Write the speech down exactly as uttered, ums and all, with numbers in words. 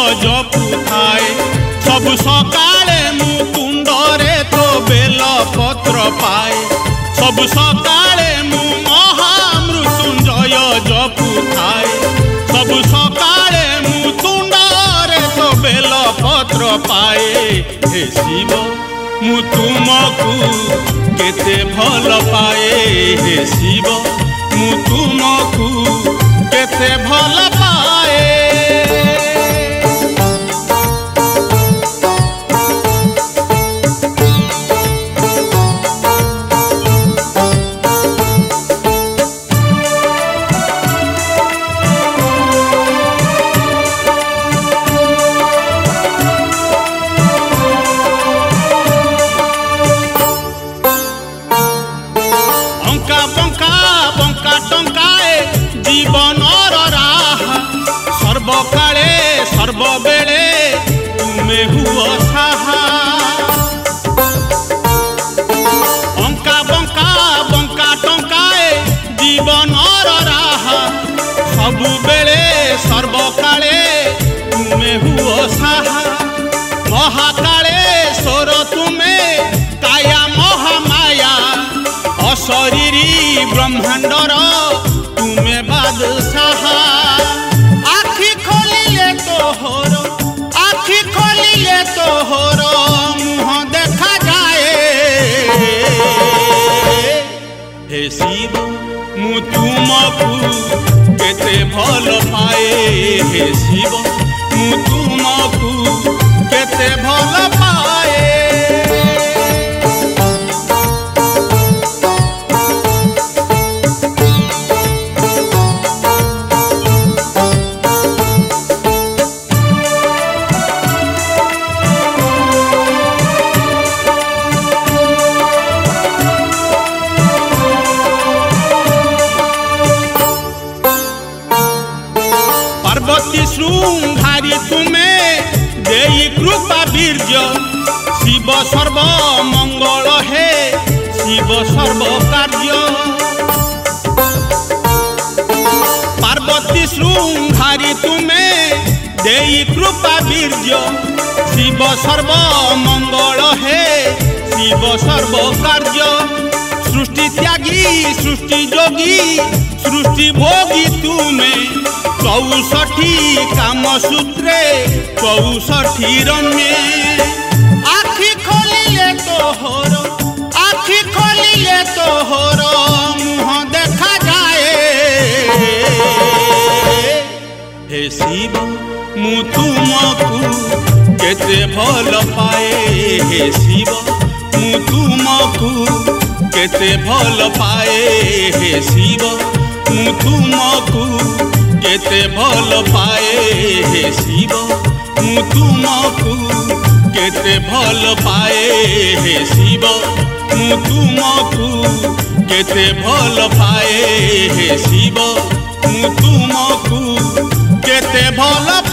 जपु थाए सब सकाळे मु तुंडरे तो बेल पत्र पाए सब सकाळे मु महामृत्युंजय जपु थाए सब सकाळे मु तुंडरे तो बेल पत्र पाए। हे शिव मु तुमकु केते भल पाए हे शिव मु तुमकु केते भल पाए। जीवनर राह सर्वकाले सर्वबेले तुमे हुओ साहा अंका बंका बंका टंकाए जीवनर राह सबु बेले सर्वकाले तुमे हुओ साहा महाकाले स्वर तुमे काया महामाया अशरीरी ब्रह्मांडर तुमे बादशाह आखि खोलिले तोहर आखि खोलिले तोहर मुह देखा जाए। हे शिव मु तुमकु केते भल पाए हे शिव मु तुमकु केते भल पाए। पार्वती श्रृंगारी तुमे देई कृपा वीर्य शिव सर्व मंगल हे शिव सर्व कार्य। पार्वती श्रृंगारी तुमे देई कृपा वीर्य शिव सर्व मंगल हे शिव सर्व कार्य। सृष्टि त्यागी सृष्टि जोगी सृष्टि भोगी तुमे चौसठी काम सूत्रे चौसठी रम्ये आखि खोलिले तोहर आखि खोलिले तोहर मुह देखा जाए। हे शिव मु तुमकु केते भल पाए हे शिव मु तुमकु केते भल पाए हे शिव मु तुमकु केते भल पाए हे शिव मु तुमकु केते भल पाए हे शिव मु तुमकु केते भल पाए हे शिव मु तुमकु केते भल